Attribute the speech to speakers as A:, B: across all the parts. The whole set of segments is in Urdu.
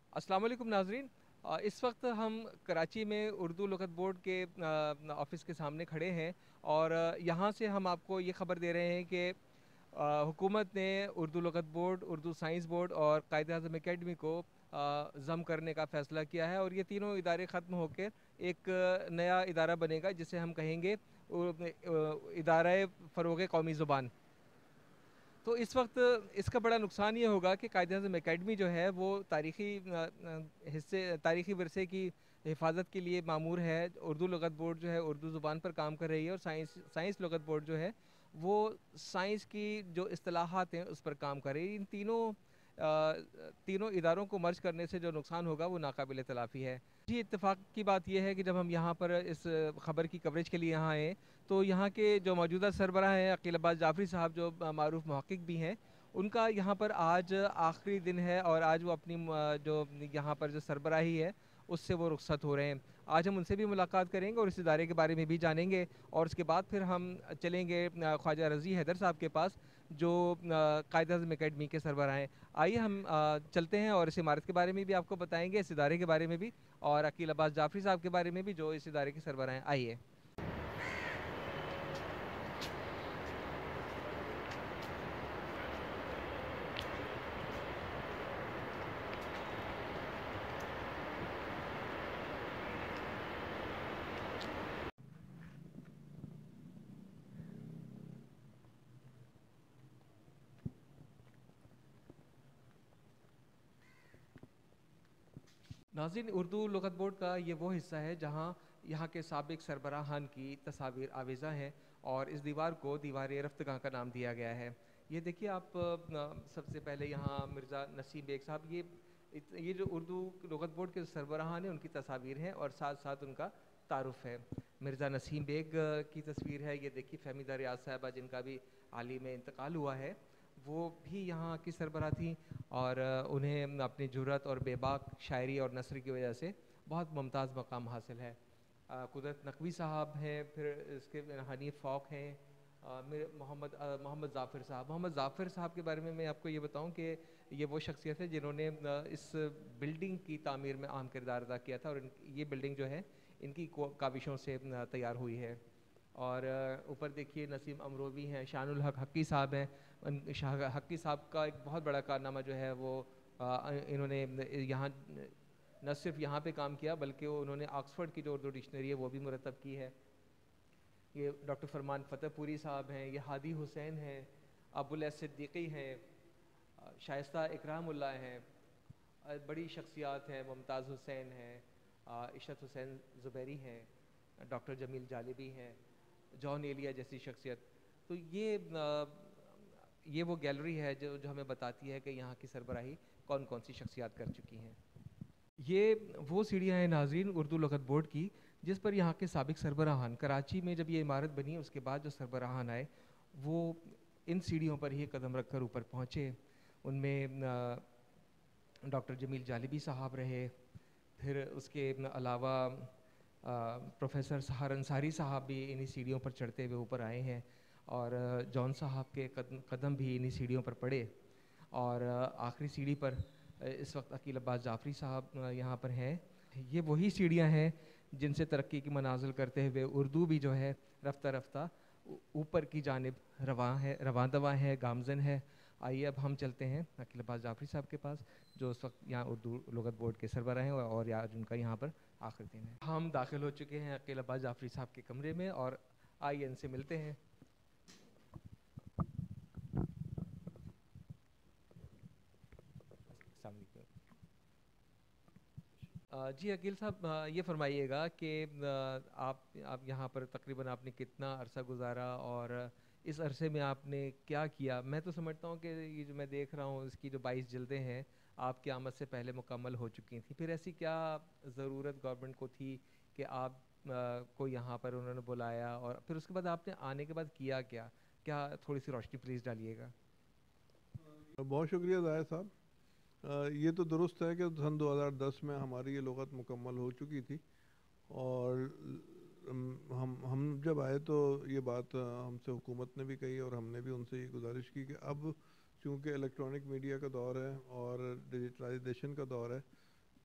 A: अस्सलाम वालेकुम नाजरीन। इस वक्त हम कराची में उर्दू लुग़त बोर्ड के ऑफ़िस के सामने खड़े हैं और यहाँ से हम आपको ये ख़बर दे रहे हैं कि हुकूमत ने उर्दू लुग़त बोर्ड, उर्दू साइंस बोर्ड और कायद-ए-आज़म एकेडमी को ज़म करने का फ़ैसला किया है और ये तीनों इदारे ख़त्म होकर एक नया इदारा बनेगा जिसे हम कहेंगे इदारा फ़रोग़ कौमी ज़ुबान। तो इस वक्त इसका बड़ा नुकसान ये होगा कि कायद-ए-आज़म एकेडमी जो है वो तारीख़ी विरसे की हिफाजत के लिए मामूर है। उर्दू लुग़त बोर्ड जो है उर्दू ज़ुबान पर काम कर रही है और साइंस लुग़त बोर्ड जो है वो साइंस की जो इस्तिलाहात हैं उस पर काम कर रही है। इन तीनों इदारों को मर्ज करने से जो नुकसान होगा वो नाकाबिल तलाफ़ी है। जी, इत्तेफ़ाक की बात यह है कि जब हम यहाँ पर इस ख़बर की कवरेज के लिए यहाँ आए तो यहाँ के जो मौजूदा सरबराह हैं अकील अब्बास जाफ़री साहब जो मारूफ़ मुहक़्क़िक़ भी हैं, उनका यहाँ पर आज आखिरी दिन है और आज वो अपनी जो यहाँ पर जो सरबराही है उससे वो रुखसत हो रहे हैं। आज हम उनसे भी मुलाकात करेंगे और इस इदारे के बारे में भी जानेंगे और उसके बाद फिर हम चलेंगे ख्वाजा रज़ी हैदर साहब के पास जो कायद-ए-आज़म एकेडमी के सरबराह हैं। आइए हम चलते हैं और इस इमारत के बारे में भी आपको बताएँगे, इस इदारे के बारे में भी और अकील अब्बास जाफ़री साहब के बारे में भी जो इस इदारे के सरबराह हैं। आइए। नाज़रीन, उर्दू लुग़त बोर्ड का ये वो हिस्सा है जहाँ यहाँ के साबिक़ सरबराहान की तस्वीर आवेज़ा हैं और इस दीवार को दीवार-ए-रफ़्तगाह का नाम दिया गया है। ये देखिए आप सबसे पहले यहाँ मिर्ज़ा नसीम बेग साहब ये जो उर्दू लुग़त बोर्ड के सरबराहान हैं उनकी तस्वीर हैं और साथ-साथ उनका तारुफ़ है। मिर्ज़ा नसीम बेग की तस्वीर है, ये देखिए फ़हमीदा रियाज़ साहिबा जिनका भी हाल ही में इंतकाल हुआ है, वो भी यहाँ की सरबराह थीं और उन्हें अपनी जुर्रत और बेबाक शायरी और नस्र की वजह से बहुत मुमताज़ मकाम हासिल है। कुदरत नकवी साहब हैं, फिर इसके हनीफ़ फ़ौक हैं, मोहम्मद ज़ाफ़िर साहब के बारे में मैं आपको ये बताऊं कि ये वो शख्सियत है जिन्होंने इस बिल्डिंग की तामीर में अहम किरदार अदा किया था और ये बिल्डिंग जो है इनकी काविशों से तैयार हुई है। और ऊपर देखिए नसीम अमरोवी हैं, शानुल हक हक्की साहब हैं। शाह हक्की साहब का एक बहुत बड़ा कारनामा जो है वो इन्होंने यहाँ न सिर्फ यहाँ पे काम किया बल्कि उन्होंने ऑक्सफ़ोर्ड की जो उर्दू डिक्शनरी है वो भी मुरतब की है। ये डॉक्टर फरमान फ़तेहपुरी साहब हैं, ये हादी हुसैन हैं, अबुल सिद्दीकी हैं, शाइस्ता इकरामुल्लाह हैं, बड़ी शख्सियात हैं, मुमताज़ हुसैन हैं, इशरत हुसैन ज़ुबैरी हैं, डॉक्टर जमील जालिबी हैं, जॉन एलिया जैसी शख्सियत। तो ये वो गैलरी है जो हमें बताती है कि यहाँ की सरबराही कौन कौन सी शख्सियात कर चुकी हैं। ये वो सीढ़ियाँ हैं नाज़रीन उर्दू लुग़त बोर्ड की जिस पर यहाँ के साबिक़ सरबराहान कराची में जब ये इमारत बनी उसके बाद जो सरबराहान आए वो इन सीढ़ियों पर ही कदम रख कर ऊपर पहुँचे। उनमें डॉक्टर जमील जालिबी साहब रहे, फिर उसके अलावा प्रोफेसर सहार अंसारी साहब भी इन्हीं सीढ़ियों पर चढ़ते हुए ऊपर आए हैं और जॉन साहब के कदम भी इन्हीं सीढ़ियों पर पड़े और आखिरी सीढ़ी पर इस वक्त अकील अब्बास जाफ़री साहब यहाँ पर हैं। ये वही सीढ़ियाँ हैं जिनसे तरक्की की मनाजिल करते हुए उर्दू भी जो है रफ्ता रफ्ता ऊपर की जानिब रवां दवा है, गामज़न है। आइए अब हम चलते हैं अकील अब्बास जाफ़री साहब के पास जो उस वक्त यहाँ उर्दू लुग़त बोर्ड के सरबराह हैं और आज उनका यहाँ पर आखिरी दिन है। हम दाखिल हो चुके हैं अकील अब्बास जाफ़री साहब के कमरे में और आइए इनसे मिलते हैं। जी अकील साहब, ये फरमाइएगा कि आप यहाँ पर तकरीबन आपने कितना अरसा गुजारा और इस अरसे में आपने क्या किया। मैं तो समझता हूँ कि ये जो मैं देख रहा हूँ इसकी जो 22 जिल्दें हैं आपकी आमद से पहले मुकम्मल हो चुकी थी। फिर ऐसी क्या ज़रूरत गवर्नमेंट को थी कि आप को यहाँ पर उन्होंने बुलाया और फिर उसके बाद आपने आने के बाद किया क्या? क्या थोड़ी सी रोशनी प्लीज़ डालिएगा।
B: बहुत शुक्रिया ज़ाहिर साहब। ये तो दुरुस्त है कि सन 2010 में हमारी ये लुग़त मुकम्मल हो चुकी थी और हम जब आए तो ये बात हमसे हुकूमत ने भी कही और हमने भी उनसे ये गुजारिश की कि अब चूँकि इलेक्ट्रॉनिक मीडिया का दौर है और डिजिटलाइजेशन का दौर है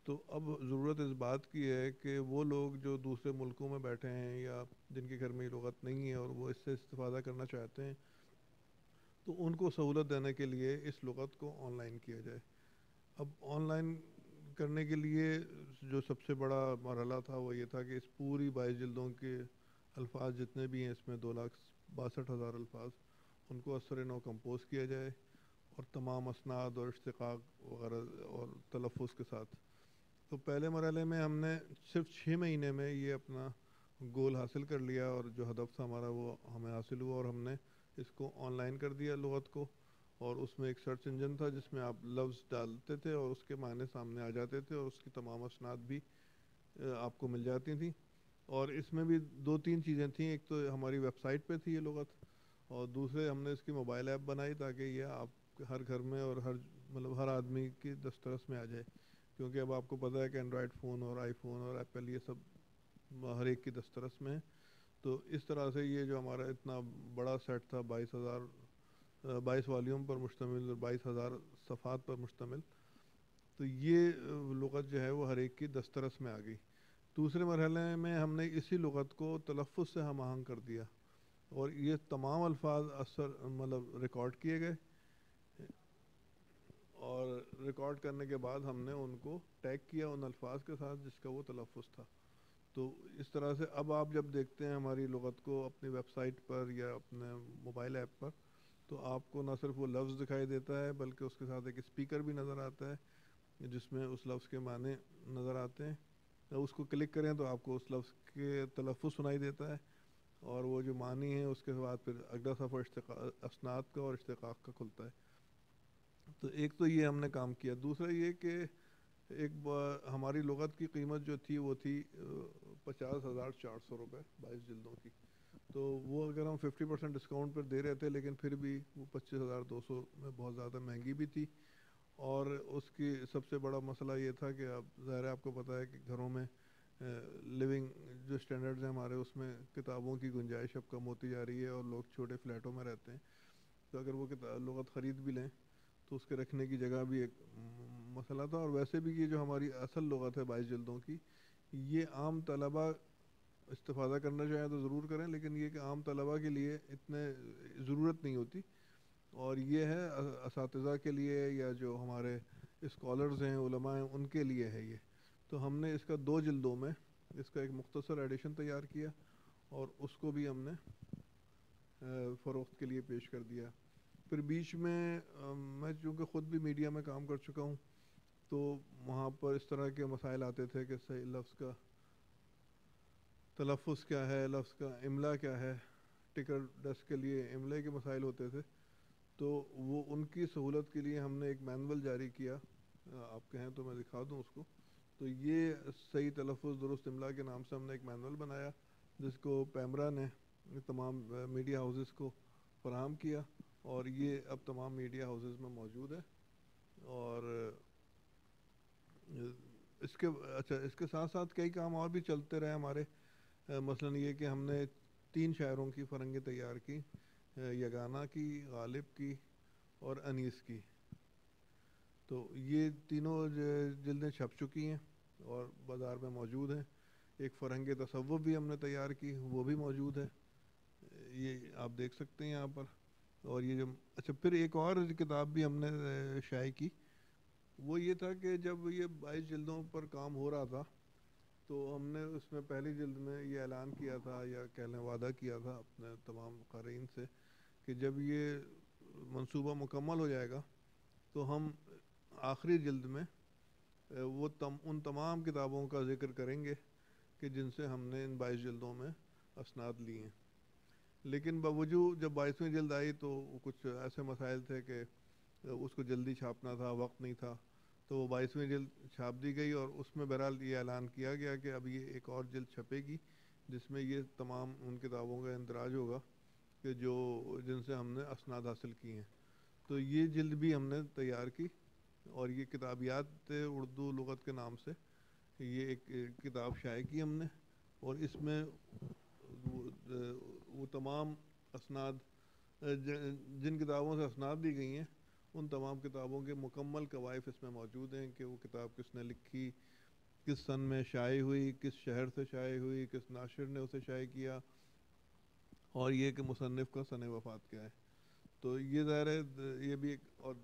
B: تو اب ضرورت اس بات کی ہے کہ وہ لوگ جو دوسرے ملکوں میں بیٹھے ہیں یا جن کے گھر میں یہ لغت نہیں ہے اور وہ اس سے استفادہ کرنا چاہتے ہیں، تو ان کو سہولت دینے کے لیے اس لغت کو آن لائن کیا جائے۔ اب آن لائن کرنے کے لیے جو سب سے بڑا مرحلہ تھا وہ یہ تھا کہ اس پوری 22 جلدوں کے الفاظ جتنے بھی ہیں، اس میں 2,62,000 الفاظ، ان کو اثر نو کمپوز کیا جائے، اور تمام اسناد اور اشتقاق وغیرہ اور تلفظ کے ساتھ۔ تو پہلے مرحلے میں ہم نے صرف 6 مہینے میں یہ اپنا گول حاصل کر لیا، اور جو ہدف تھا ہمارا وہ ہمیں حاصل ہوا، اور ہم نے اس کو آن لائن کر دیا لغت کو۔ اور اس میں ایک سرچ انجن تھا جس میں آپ لفظ ڈالتے تھے اور اس کے معنی سامنے آ جاتے تھے، اور اس کی تمام اسناد بھی آپ کو مل جاتی تھیں۔ اور اس میں بھی 2-3 چیزیں تھیں، ایک تو ہماری ویب سائٹ پہ تھی یہ لغت، اور دوسرے ہم نے اس کی موبائل ایپ بنائی تاکہ یہ آپ ہر گھر میں اور ہر آدمی کی دسترس میں آ جائے، کیونکہ اب آپ کو پتہ ہے کہ اینڈرائڈ فون اور آئی فون اور ایپل یہ سب ہر ایک کی دسترس میں ہے۔ تو اس طرح سے یہ جو ہمارا اتنا بڑا سیٹ تھا، 22 والیوم پر مشتمل اور 22,000 صفحات پر مشتمل، تو یہ لغت جو ہے وہ ہر ایک کی دسترس میں آ گئی۔ دوسرے مرحلے میں ہم نے اسی لغت کو تلفظ سے ہم آہنگ کر دیا، اور یہ تمام الفاظ ریکارڈ کیے گئے، اور ریکارڈ کرنے کے بعد ہم نے ان کو ٹیگ کیا ان الفاظ کے ساتھ جس کا وہ تلفظ تھا۔ تو اس طرح سے اب آپ جب دیکھتے ہیں ہماری لغت کو اپنی ویب سائٹ پر یا اپنے موبائل ایپ پر، تو آپ کو نہ صرف وہ لفظ دکھائی دیتا ہے بلکہ اس کے ساتھ ایک اسپیکر بھی نظر آتا ہے جس میں اس لفظ کے معنی نظر آتے ہیں۔ جب اس کو کلک کریں تو آپ کو اس لفظ کے تلفظ سنائی دیتا ہے، اور وہ جو معنی ہے اس کے بعد پھر اگلا صفحہ اسناد کا اور اشتقاق کا کھلتا ہے۔ تو ایک تو یہ ہم نے کام کیا۔ دوسرا یہ کہ ہماری لغت کی قیمت جو تھی وہ تھی 50,400 روپے 22 جلدوں کی، تو وہ اگر ہم 50% ڈسکاؤنٹ پر دے رہے تھے، لیکن پھر بھی وہ 25,200 میں بہت زیادہ مہنگی بھی تھی۔ اور اس کی سب سے بڑا مسئلہ یہ تھا کہ اب ظاہر ہے آپ کو پتہ ہے کہ گھروں میں لیونگ جو سٹینڈرڈز ہیں ہمارے، اس میں کتابوں کی گنجائش اب کم ہوتی جا رہی ہے، اور لوگ چھوٹے فلیٹوں میں رہتے ہیں، تو اگر وہ لغت خرید بھی لیں تو اس کے رکھنے کی جگہ بھی ایک مسئلہ تھا۔ اور ویسے بھی یہ جو ہماری اصل لغت ہے 22 جلدوں کی، یہ عام طلبہ استفادہ کرنا چاہیں تو ضرور کریں، لیکن یہ کہ عام طلبہ کے لیے اتنے ضرورت نہیں ہوتی، اور یہ ہے اساتذہ کے لیے یا جو ہمارے اسکالرز ہیں، علماء ہیں، ان کے لیے ہے یہ۔ تو ہم نے اس کا 2 جلدوں میں اس کا ایک مختصر ایڈیشن تیار کیا، اور اس کو بھی ہم نے فروخت کے لیے پیش کر دیا۔ پھر بیچ میں میں چونکہ خود بھی میڈیا میں کام کر چکا ہوں، تو وہاں پر اس طرح کے مسائل آتے تھے کہ صحیح لفظ کا تلفظ کیا ہے، لفظ کا املا کیا ہے، ٹکٹ ڈیسک کے لیے املے کے مسائل ہوتے تھے، تو وہ ان کی سہولت کے لیے ہم نے ایک مینول جاری کیا، آپ کہیں تو میں دکھا دوں اس کو۔ تو یہ صحیح تلفظ درست املا کے نام سے ہم نے ایک مینول بنایا، جس کو پیمرا نے تمام میڈیا ہاؤسز کو فراہم کیا، اور یہ اب تمام میڈیا ہاؤسز میں موجود ہے۔ اور اس کے ساتھ ساتھ کئی کام اور بھی چلتے رہے ہمارے، مثلاً یہ کہ ہم نے 3 شاعروں کی فرنگیں تیار کی، یگانہ کی، غالب کی اور انیس کی۔ تو یہ تینوں جلدیں چھپ چکی ہیں اور بازار میں موجود ہیں۔ ایک فرنگ تصوف بھی ہم نے تیار کی، وہ بھی موجود ہے، یہ آپ دیکھ سکتے ہیں یہاں پر۔ اور یہ جو پھر ایک اور کتاب بھی ہم نے شائع کی، وہ یہ تھا کہ جب یہ 22 جلدوں پر کام ہو رہا تھا، تو ہم نے اس میں پہلی جلد میں یہ اعلان کیا تھا، یا کہہ لیں وعدہ کیا تھا اپنے تمام قارئین سے، کہ جب یہ منصوبہ مکمل ہو جائے گا تو ہم آخری جلد میں ان تمام کتابوں کا ذکر کریں گے کہ جن سے ہم نے ان 22 جلدوں میں اسناد لی ہیں۔ لیکن باوجود جب 22ویں جلد آئی تو کچھ ایسے مسائل تھے کہ اس کو جلدی چھاپنا تھا، وقت نہیں تھا، تو وہ 22ویں جلد چھاپ دی گئی، اور اس میں بہرحال یہ اعلان کیا گیا کہ اب یہ ایک اور جلد چھپے گی جس میں یہ تمام ان کتابوں کا اندراج ہوگا کہ جن سے ہم نے اسناد حاصل کی ہیں۔ تو یہ جلد بھی ہم نے تیار کی، اور یہ کتابیات اردو لغت کے نام سے یہ ایک کتاب شائع کی ہم نے، اور اس میں وہ تمام اسناد جن کتابوں سے اسناد دی گئی ہیں ان تمام کتابوں کے مکمل کوائف اس میں موجود ہیں کہ وہ کتاب کس نے لکھی، کس سن میں شائع ہوئی، کس شہر سے شائع ہوئی، کس ناشر نے اسے شائع کیا، اور یہ کہ مصنف کا سن وفات کیا ہے. تو یہ ظاہر ہے یہ بھی ایک اور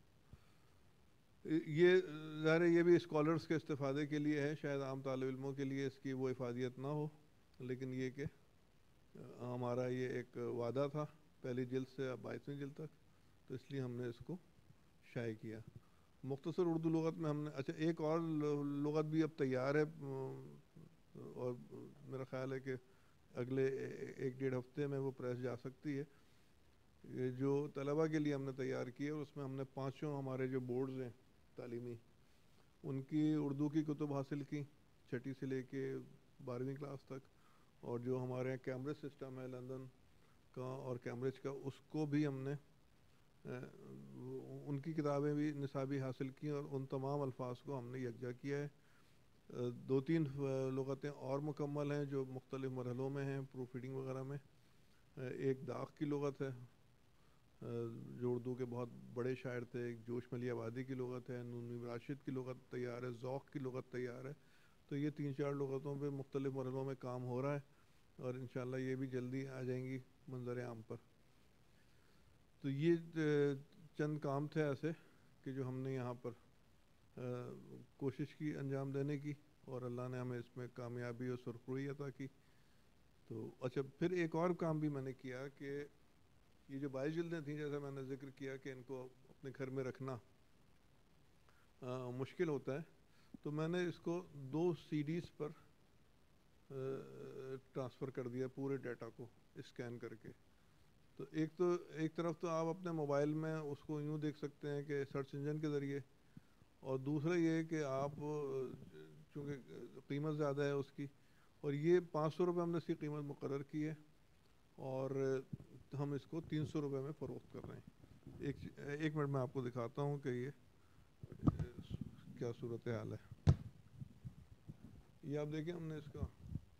B: یہ ظاہر ہے یہ بھی اسکالرس کے استفادے کے لیے ہے، شاید عام طالب علموں کے لیے اس کی وہ افادیت نہ ہو، لیکن یہ کہ ہمارا یہ ایک وعدہ تھا پہلی جلد سے اب 22ویں جلد تک، تو اس لیے ہم نے اس کو شائع کیا. مختصر اردو لغت میں ہم نے اچھا ایک اور لغت بھی اب تیار ہے، اور میرا خیال ہے کہ اگلے 1-1.5 ہفتے میں وہ پریس جا سکتی ہے. یہ جو طلبہ کے لیے ہم نے تیار کی ہے اس میں ہم نے 5 ہمارے جو بورڈز ہیں تعلیمی ان کی اردو کی کتب حاصل کی 6ٹھی سے لے کے 12ویں کلاس تک، اور جو ہمارے یہاں کیمبرج سسٹم ہے لندن کا اور کیمبرج کا، اس کو بھی ہم نے ان کی کتابیں بھی نصابی حاصل کی اور ان تمام الفاظ کو ہم نے یکجا کیا ہے. 2-3 لغتیں اور مکمل ہیں جو مختلف مرحلوں میں ہیں پروف ریڈنگ وغیرہ میں. ایک داغ کی لغت ہے جو اردو کے بہت بڑے شاعر تھے، ایک جوش ملی آبادی کی لغت ہے، نون راشد کی لغت تیار ہے، ذوق کی لغت تیار ہے. تو یہ 3-4 لغتوں پہ مختلف مرحلوں میں کام ہو رہا ہے اور انشاءاللہ یہ بھی جلدی آ جائیں گی منظر عام پر. تو یہ چند کام تھے ایسے کہ جو ہم نے یہاں پر کوشش کی انجام دینے کی، اور اللہ نے ہمیں اس میں کامیابی اور سرخروئی عطا کی. تو اچھا پھر ایک اور کام بھی میں نے کیا کہ یہ جو 22 جلدیں تھیں جیسا میں نے ذکر کیا کہ ان کو اپنے گھر میں رکھنا مشکل ہوتا ہے، تو میں نے اس کو 2 CDs پر ٹرانسفر کر دیا پورے ڈیٹا کو اسکین کر کے. تو ایک طرف تو آپ اپنے موبائل میں اس کو یوں دیکھ سکتے ہیں کہ سرچ انجن کے ذریعے، اور دوسرا یہ کہ آپ چونکہ قیمت زیادہ ہے اس کی، اور یہ 500 روپے ہم نے اس کی قیمت مقرر کی ہے اور ہم اس کو 300 روپے میں فروخت کر رہے ہیں. ایک منٹ میں آپ کو دکھاتا ہوں کہ یہ کیا صورتحال ہے. یہ آپ دیکھیں ہم نے اس کا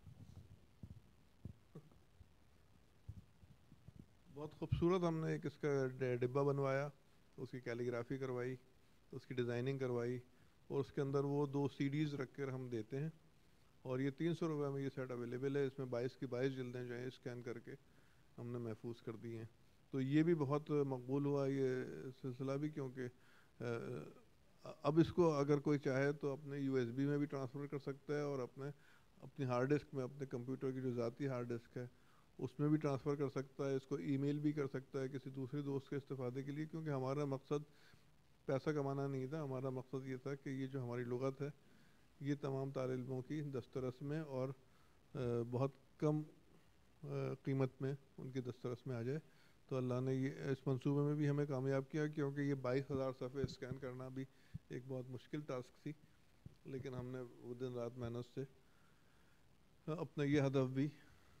B: بہت خوبصورت ہم نے ایک اس کا ڈبہ بنوایا، اس کی کیلیگرافی کروائی، اس کی ڈیزائننگ کروائی، اور اس کے اندر وہ 2 CDs رکھ کر ہم دیتے ہیں. اور یہ 300 روپے میں یہ سیٹ اویلیبل ہے. اس میں 22 کی 22 جلدیں جو ہیں اسکین کر کے ہم نے محفوظ کر دی ہیں. تو یہ بھی بہت مقبول ہوا یہ سلسلہ بھی، کیونکہ اب اس کو اگر کوئی چاہے تو اپنے USB میں بھی ٹرانسفر کر سکتا ہے، اور اپنی ہارڈ ڈسک میں، اپنے کمپیوٹر کی جو ذاتی ہارڈ ڈسک ہے اس میں بھی ٹرانسفر کر سکتا ہے. اس کو ای میل بھی کر سکتا ہے کسی دوسرے دوست کے استفادے کے لیے، کیونکہ ہمارا مقصد پیسہ کمانا نہیں تھا. ہمارا مقصد یہ تھا کہ یہ جو ہماری لغت ہے یہ تمام طالب علموں کی دسترس میں اور بہت کم قیمت میں ان کی دسترس میں آ جائے. تو اللہ نے یہ اس منصوبے میں بھی ہمیں کامیاب کیا، کیونکہ یہ 22,000 صفحے اسکین کرنا بھی ایک بہت مشکل ٹاسک تھی، لیکن ہم نے وہ دن رات محنت سے اپنا یہ ہدف بھی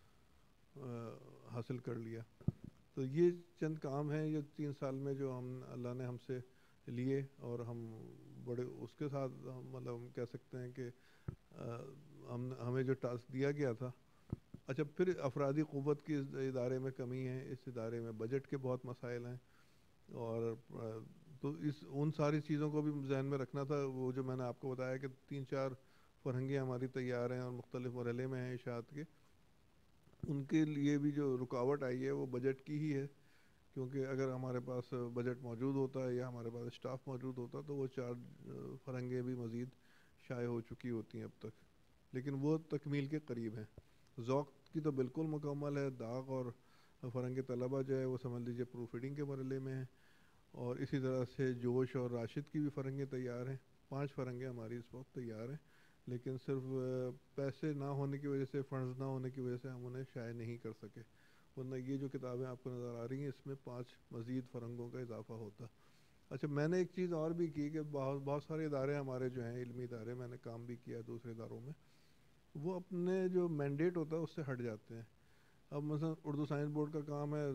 B: حاصل کر لیا. تو یہ چند کام ہیں یہ 3 سال میں جو اللہ نے ہم سے لیے، اور ہم بڑے اس کے ساتھ مطلب ہم کہہ سکتے ہیں کہ ہمیں جو ٹاسک دیا گیا تھا. اچھا پھر افرادی قوت کی اس ادارے میں کمی ہے، اس ادارے میں بجٹ کے بہت مسائل ہیں، اور تو ان ساری چیزوں کو بھی ذہن میں رکھنا تھا. وہ جو میں نے آپ کو بتایا کہ 3-4 فرہنگیں ہماری تیار ہیں اور مختلف مرحلے میں ہیں اشاعت کے، ان کے لیے بھی جو رکاوٹ آئی ہے وہ بجٹ کی ہی ہے. کیونکہ اگر ہمارے پاس بجٹ موجود ہوتا ہے یا ہمارے پاس اسٹاف موجود ہوتا تو وہ 4 فرہنگیں بھی مزید شائع ہو چکی ہوتی ہیں اب تک، لیکن وہ تکمیل کے قریب ہیں. ذوق کی تو بالکل مکمل ہے. داغ اور فرہنگ طلبہ جو ہے وہ سمجھ لیجیے پروف ریڈنگ کے مرحلے میں ہیں، اور اسی طرح سے جوش اور راشد کی بھی فرہنگیں تیار ہیں. 5 فرہنگیں ہماری اس وقت تیار ہیں، لیکن صرف پیسے نہ ہونے کی وجہ سے، فنڈز نہ ہونے کی وجہ سے ہم انہیں شائع نہیں کر سکے، ورنہ یہ جو کتابیں آپ کو نظر آ رہی ہیں اس میں 5 مزید فرہنگوں کا اضافہ ہوتا. اچھا میں نے ایک چیز اور بھی کی کہ بہت سارے ادارے ہمارے جو ہیں علمی ادارے، میں نے کام بھی کیا دوسرے اداروں میں، وہ اپنے جو مینڈیٹ ہوتا ہے اس سے ہٹ جاتے ہیں. اب مثلا اردو سائنس بورڈ کا کام ہے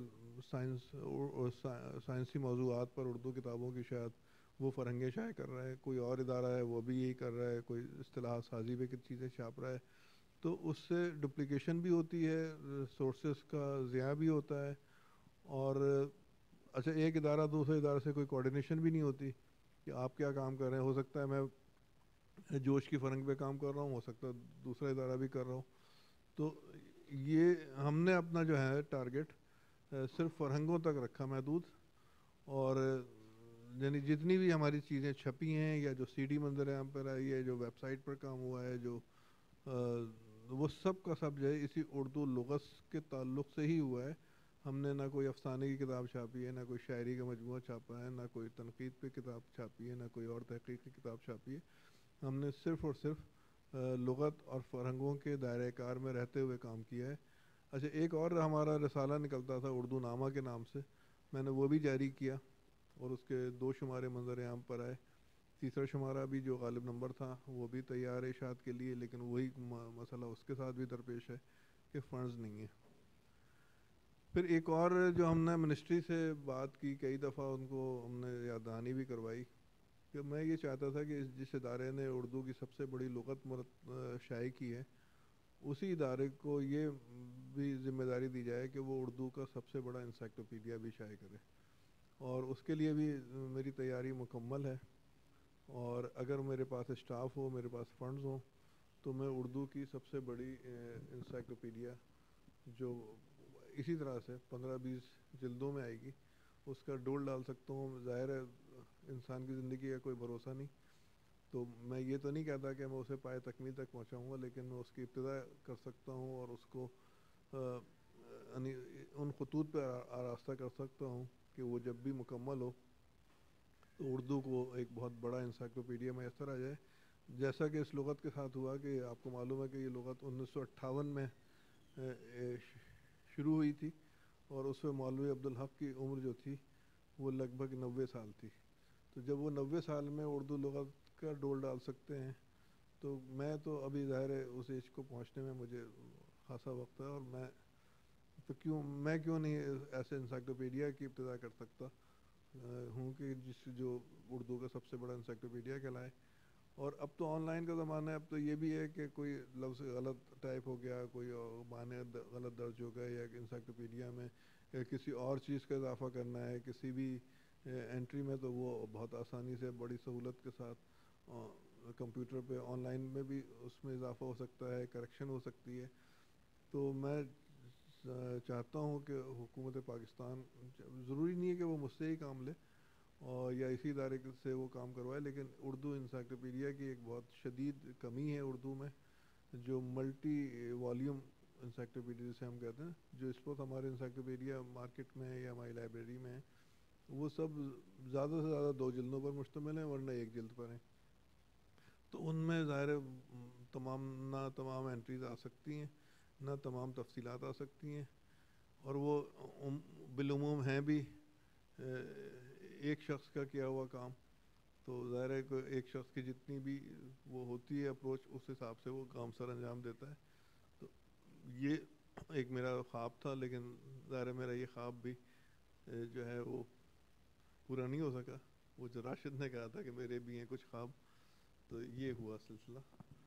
B: سائنسی موضوعات پر اردو کتابوں کی شاید وہ فرہنگیں شائع کر رہا ہے، کوئی اور ادارہ ہے وہ بھی یہی کر رہا ہے، کوئی اصطلاح سازی پہ کچھ چیزیں چھاپ رہا ہے. تو اس سے ڈپلیکیشن بھی ہوتی ہے، سورسز کا ضیاع بھی ہوتا ہے، اور اچھا ایک ادارہ دوسرے ادارے سے کوئی کوارڈینیشن بھی نہیں ہوتی کہ آپ کیا کام کر رہے ہیں. ہو سکتا ہے میں جوش کی فرنگ پہ کام کر رہا ہوں, ہو سکتا ہے دوسرا ادارہ بھی کر رہا ہوں. تو یہ ہم نے اپنا جو ہے ٹارگیٹ صرف فرہنگوں تک رکھا محدود, اور یعنی جتنی بھی ہماری چیزیں چھپی ہیں یا جو سی ڈی منظر عام پر آئی ہے, جو ویب سائٹ پر کام ہوا ہے, جو وہ سب کا سب جو ہے اسی اردو لغت کے تعلق سے ہی ہوا ہے. ہم نے نہ کوئی افسانے کی کتاب چھاپی ہے, نہ کوئی شاعری کا مجموعہ چھاپا ہے, نہ کوئی تنقید پہ کتاب چھاپی ہے, نہ کوئی اور تحقیق کی کتاب چھاپی ہے. ہم نے صرف اور صرف لغت اور فرہنگوں کے دائرۂ کار میں رہتے ہوئے کام کیا ہے. اچھا ایک اور ہمارا رسالہ نکلتا تھا اردو نامہ کے نام سے, میں نے وہ بھی جاری کیا اور اس کے 2 شمارے منظر عام پر آئے. تیسرا شمارہ بھی جو غالب نمبر تھا وہ بھی تیار ہے اشاعت کے لیے, لیکن وہی مسئلہ اس کے ساتھ بھی درپیش ہے کہ فنڈز نہیں ہیں. پھر ایک اور جو ہم نے منسٹری سے بات کی کئی دفعہ, ان کو ہم نے یاد دہانی بھی کروائی کہ میں یہ چاہتا تھا کہ جس ادارے نے اردو کی سب سے بڑی لغت شائع کی ہے, اسی ادارے کو یہ بھی ذمہ داری دی جائے کہ وہ اردو کا سب سے بڑا انسائکلوپیڈیا بھی شائع کرے. اور اس کے لیے بھی میری تیاری مکمل ہے, اور اگر میرے پاس اسٹاف ہو, میرے پاس فنڈز ہوں, تو میں اردو کی سب سے بڑی انسائکلوپیڈیا جو اسی طرح سے 15-20 جلدوں میں آئے گی, اس کا ڈول ڈال سکتا ہوں. ظاہر ہے انسان کی زندگی کا کوئی بھروسہ نہیں, تو میں یہ تو نہیں کہتا کہ میں اسے پائے تکمیل تک پہنچاؤں گا, لیکن میں اس کی ابتدا کر سکتا ہوں اور اس کو یعنی ان خطوط پہ آراستہ کر سکتا ہوں کہ وہ جب بھی مکمل ہو تو اردو کو ایک بہت بڑا انسائکلوپیڈیا میسر آ جائے. جیسا کہ اس لغت کے ساتھ ہوا کہ آپ کو معلوم ہے کہ یہ لغت 1958 میں شروع ہوئی تھی, اور اس میں مولوی عبدالحق کی عمر جو تھی وہ لگ بھگ 90 سال تھی. تو جب وہ 90 سال میں اردو لغت کا ڈول ڈال سکتے ہیں, تو میں تو ابھی ظاہر ہے اس ایج کو پہنچنے میں مجھے خاصا وقت ہے, اور میں کیوں نہیں ایسے انسائکلوپیڈیا کی ابتدا کر سکتا ہوں کہ جو اردو کا سب سے بڑا انسائکلوپیڈیا کہلائے. اور اب تو آن لائن کا زمانہ ہے, اب تو یہ بھی ہے کہ کوئی لفظ غلط ٹائپ ہو گیا, کوئی معنی غلط درج ہو گیا, یا انسائکلوپیڈیا میں کسی اور چیز کا اضافہ کرنا ہے کسی بھی انٹری میں, تو وہ بہت آسانی سے بڑی سہولت کے ساتھ کمپیوٹر پہ آن لائن میں بھی اس میں اضافہ ہو سکتا ہے, کریکشن ہو سکتی ہے. تو میں چاہتا ہوں کہ حکومت پاکستان, ضروری نہیں ہے کہ وہ مجھ سے ہی کام لے اور یا اسی ادارے سے وہ کام کروائے, لیکن اردو انسائکلوپیڈیا کی ایک بہت شدید کمی ہے اردو میں, جو ملٹی والیوم انسائکلوپیڈیا جسے ہم کہتے ہیں, جو اس وقت ہمارے انسائکلوپیڈیا مارکیٹ میں ہے یا ہماری لائبریری میں ہے, وہ سب زیادہ سے زیادہ 2 جلدوں پر مشتمل ہیں, ورنہ 1 جلد پر ہیں. تو ان میں ظاہر نہ تمام انٹریز آ سکتی ہیں, نہ تمام تفصیلات آ سکتی ہیں, اور وہ بالعموم ہیں بھی ایک شخص کا کیا ہوا کام. تو ظاہر ہے کہ ایک شخص کی جتنی بھی وہ ہوتی ہے اپروچ, اس حساب سے وہ کام سر انجام دیتا ہے. تو یہ ایک میرا خواب تھا, لیکن ظاہر ہے میرا یہ خواب بھی جو ہے وہ پورا نہیں ہو سکا. وہ جو راشد نے کہا تھا کہ میرے بھی ہیں کچھ خواب, تو یہ ہوا سلسلہ.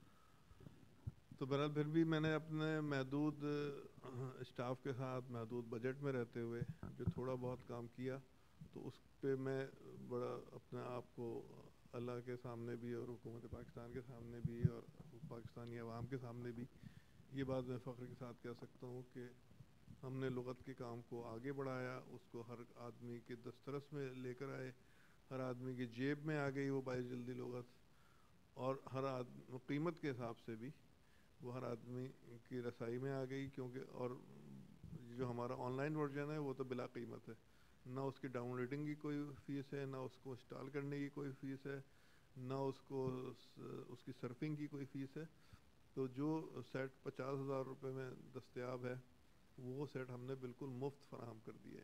B: تو بہرحال پھر بھی میں نے اپنے محدود اسٹاف کے ساتھ محدود بجٹ میں رہتے ہوئے جو تھوڑا بہت کام کیا, تو اس پہ میں بڑا اپنے آپ کو اللہ کے سامنے بھی اور حکومت پاکستان کے سامنے بھی اور پاکستانی عوام کے سامنے بھی یہ بات میں فخر کے ساتھ کہہ سکتا ہوں کہ ہم نے لغت کے کام کو آگے بڑھایا, اس کو ہر آدمی کے دسترس میں لے کر آئے, ہر آدمی کی جیب میں آ گئی وہ 22 جلدی لغت, اور ہر قیمت کے حساب سے بھی وہ ہر آدمی کی رسائی میں آ گئی. کیونکہ اور جو ہمارا آن لائن ورژن ہے وہ تو بلا قیمت ہے, نہ اس کی ڈاؤن لوڈنگ کی کوئی فیس ہے, نہ اس کو انسٹال کرنے کی کوئی فیس ہے, نہ اس کو اس کی سرفنگ کی کوئی فیس ہے. تو جو سیٹ 50,000 روپے میں دستیاب ہے, وہ سیٹ ہم نے بالکل مفت فراہم کر دیا ہے.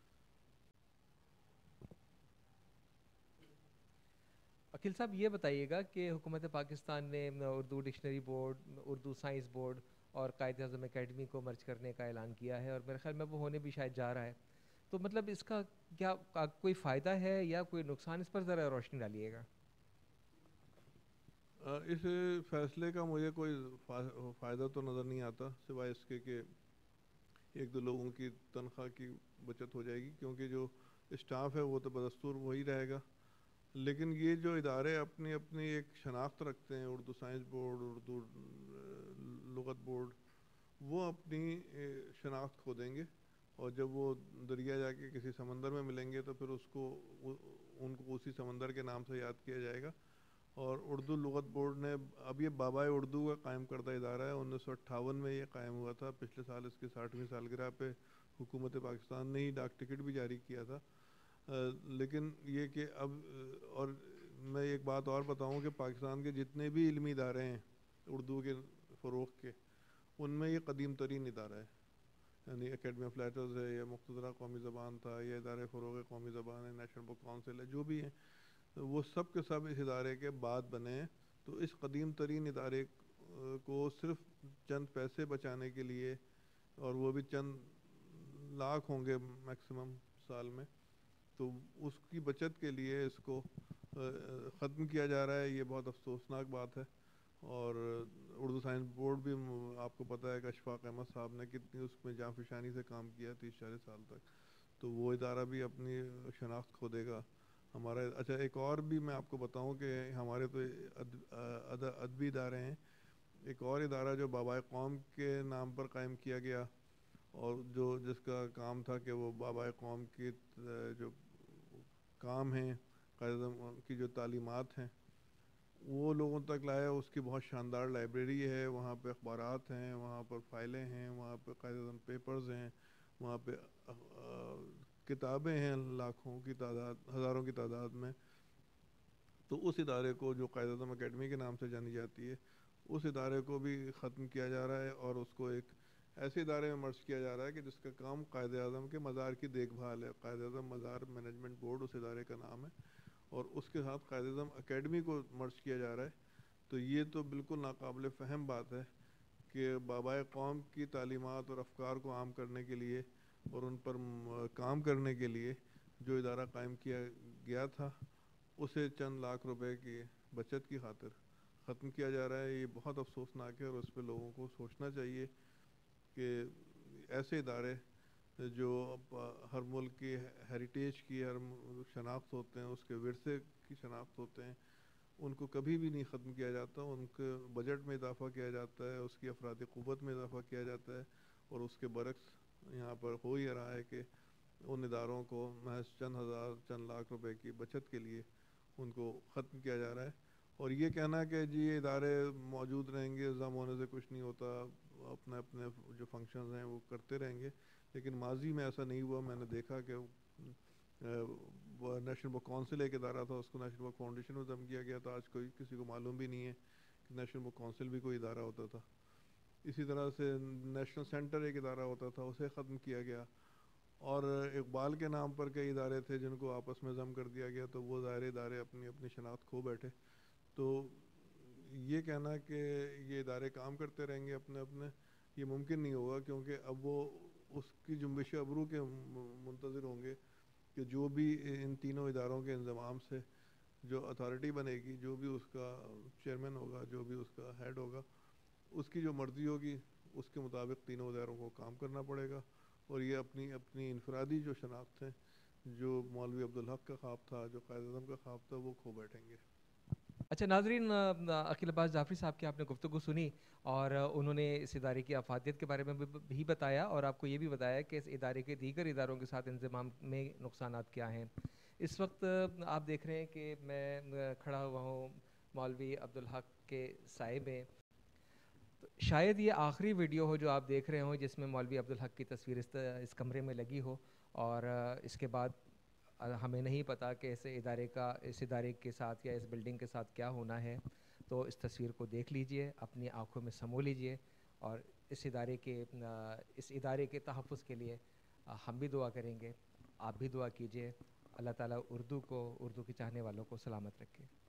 A: عقیل صاحب یہ بتائیے گا کہ حکومت پاکستان نے Urdu dictionary board, Urdu science board اور قائد اعظم اکیڈمی کو مرج کرنے کا اعلان کیا ہے, اور میرے خیال میں وہ ہونے بھی شاید جا رہا ہے. تو مطلب اس کا کیا کوئی فائدہ ہے یا کوئی نقصان, اس پر ذرا روشنی ڈالیے گا.
B: اس فیصلے کا مجھے کوئی فائدہ تو نظر نہیں آتا, سوائے اس کے کہ 1-2 لوگوں کی تنخواہ کی بچت ہو جائے گی, کیونکہ جو اسٹاف ہے وہ تو بدستور وہی رہے گا. لیکن یہ جو ادارے اپنی اپنی ایک شناخت رکھتے ہیں، اردو سائنس بورڈ، اردو لغت بورڈ، وہ اپنی شناخت کھو دیں گے، اور جب وہ دریا جا کے کسی سمندر میں ملیں گے تو پھر اس کو ان کو اسی سمندر کے نام سے یاد کیا جائے گا. اور اردو لغت بورڈ نے، اب یہ بابائے اردو کا قائم کردہ ادارہ ہے، 1958 میں یہ قائم ہوا تھا. پچھلے سال اس کی 60ویں سالگرہ پہ حکومت پاکستان نے ہی ڈاک ٹکٹ بھی جاری کیا تھا. لیکن یہ کہ اب اور میں ایک بات اور بتاؤں کہ پاکستان کے جتنے بھی علمی ادارے ہیں اردو کے فروغ کے، ان میں یہ قدیم ترین ادارہ ہے. یعنی اکیڈمی آف لیٹرز ہے، یا مقتدرہ قومی زبان تھا، یا ادارے فروغ قومی زبان ہے، نیشنل بک کونسل ہے، جو بھی ہیں وہ سب کے سب اس ادارے کے بعد بنے ہیں. تو اس قدیم ترین ادارے کو صرف چند پیسے بچانے کے لیے، اور وہ بھی چند لاکھ ہوں گے میکسیمم سال میں، تو اس کی بچت کے لیے اس کو ختم کیا جا رہا ہے. یہ بہت افسوسناک بات ہے. اور اردو سائنس بورڈ بھی آپ کو پتہ ہے کہ اشفاق احمد صاحب نے کتنی اس میں جاں فشانی سے کام کیا 30-40 سال تک، تو وہ ادارہ بھی اپنی شناخت کھو دے گا ہمارا. اچھا، ایک اور بھی میں آپ کو بتاؤں کہ ہمارے تو ادبی ادارے ہیں. ایک اور ادارہ جو بابائے قوم کے نام پر قائم کیا گیا، اور جس کا کام تھا کہ وہ بابائے قوم کی جو کام ہیں، قائد اعظم کی جو تعلیمات ہیں وہ لوگوں تک لایا. اس کی بہت شاندار لائبریری ہے، وہاں پہ اخبارات ہیں، وہاں پر فائلیں ہیں، وہاں پہ قائد اعظم پیپرز ہیں، وہاں پہ کتابیں ہیں لاکھوں کی تعداد، ہزاروں کی تعداد میں. تو اس ادارے کو جو قائد اعظم اکیڈمی کے نام سے جانی جاتی ہے، اس ادارے کو بھی ختم کیا جا رہا ہے، اور اس کو ایک ایسے ادارے میں مرج کیا جا رہا ہے کہ جس کا کام قائد اعظم کے مزار کی دیکھ بھال ہے. قائد اعظم مزار مینجمنٹ بورڈ اس ادارے کا نام ہے، اور اس کے ساتھ قائد اعظم اکیڈمی کو مرج کیا جا رہا ہے. تو یہ تو بالکل ناقابل فہم بات ہے کہ بابائے قوم کی تعلیمات اور افکار کو عام کرنے کے لیے اور ان پر کام کرنے کے لیے جو ادارہ قائم کیا گیا تھا، اسے چند لاکھ روپے کی بچت کی خاطر ختم کیا جا رہا ہے. یہ بہت افسوسناک ہے، اور اس پہ لوگوں کو سوچنا چاہیے کہ ایسے ادارے جو ہر ملک کی ہیریٹیج کی ہر شناخت ہوتے ہیں، اس کے ورثے کی شناخت ہوتے ہیں، ان کو کبھی بھی نہیں ختم کیا جاتا. ان کے بجٹ میں اضافہ کیا جاتا ہے، اس کی افرادی قوت میں اضافہ کیا جاتا ہے، اور اس کے برعکس یہاں پر ہو ہی رہا ہے کہ ان اداروں کو محض چند ہزار چند لاکھ روپے کی بچت کے لیے ان کو ختم کیا جا رہا ہے. اور یہ کہنا کہ جی یہ ادارے موجود رہیں گے، ضم ہونے سے کچھ نہیں ہوتا، اپنے اپنے جو فنکشنز ہیں وہ کرتے رہیں گے، لیکن ماضی میں ایسا نہیں ہوا. میں نے دیکھا کہ نیشنل بک کونسل ایک ادارہ تھا، اس کو نیشنل بک فاؤنڈیشن میں ضم کیا گیا تھا. آج کسی کو معلوم بھی نہیں ہے کہ نیشنل بک کونسل بھی کوئی ادارہ ہوتا تھا. اسی طرح سے نیشنل سینٹر ایک ادارہ ہوتا تھا، اسے ختم کیا گیا. اور اقبال کے نام پر کئی ادارے تھے جن کو آپس میں ضم کر دیا گیا، تو وہ ظاہر ادارے اپنی اپنی شناخت کھو بیٹھے. تو یہ کہنا کہ یہ ادارے کام کرتے رہیں گے اپنے اپنے، یہ ممکن نہیں ہوگا، کیونکہ اب وہ اس کی جنبش ابرو کے منتظر ہوں گے کہ جو بھی ان تینوں اداروں کے انضمام سے جو اتھارٹی بنے گی، جو بھی اس کا چیئرمین ہوگا، جو بھی اس کا ہیڈ ہوگا، اس کی جو مرضی ہوگی اس کے مطابق تینوں اداروں کو کام کرنا پڑے گا. اور یہ اپنی اپنی انفرادی جو شناخت ہیں، جو مولوی عبدالحق کا خواب تھا، جو قائد اعظم کا خواب تھا، وہ کھو بیٹھیں گے.
A: اچھا ناظرین، عقیل عباس جعفری صاحب کی آپ نے گفتگو سنی، اور انہوں نے اس ادارے کی افادیت کے بارے میں بھی بتایا، اور آپ کو یہ بھی بتایا کہ اس ادارے کے دیگر اداروں کے ساتھ انضمام میں نقصانات کیا ہیں. اس وقت آپ دیکھ رہے ہیں کہ میں کھڑا ہوا ہوں مولوی عبدالحق کے سائے میں. تو شاید یہ آخری ویڈیو ہو جو آپ دیکھ رہے ہوں جس میں مولوی عبدالحق کی تصویر اس کمرے میں لگی ہو، اور اس کے بعد ہمیں نہیں پتہ کہ اس ادارے کے ساتھ یا اس بلڈنگ کے ساتھ کیا ہونا ہے. تو اس تصویر کو دیکھ لیجئے، اپنی آنکھوں میں سمو لیجئے، اور اس ادارے کے تحفظ کے لیے ہم بھی دعا کریں گے، آپ بھی دعا کیجئے. اللہ تعالیٰ اردو کی چاہنے والوں کو سلامت رکھے.